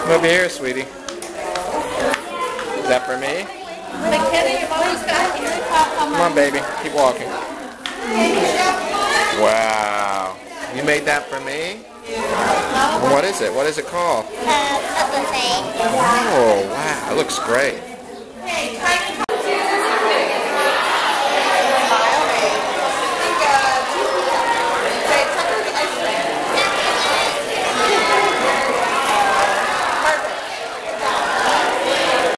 Come over here, sweetie. Is that for me? Come on, baby. Keep walking. Wow. You made that for me? What is it? What is it called? Peppa Pig. Oh, wow. It looks great.